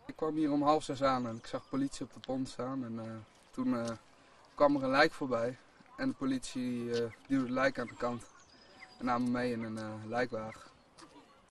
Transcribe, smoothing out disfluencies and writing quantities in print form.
Ik kwam hier om 5:30 aan en ik zag politie op de pont staan. En toen kwam er een lijk voorbij. En de politie duwde het lijk aan de kant en nam me mee in een lijkwagen.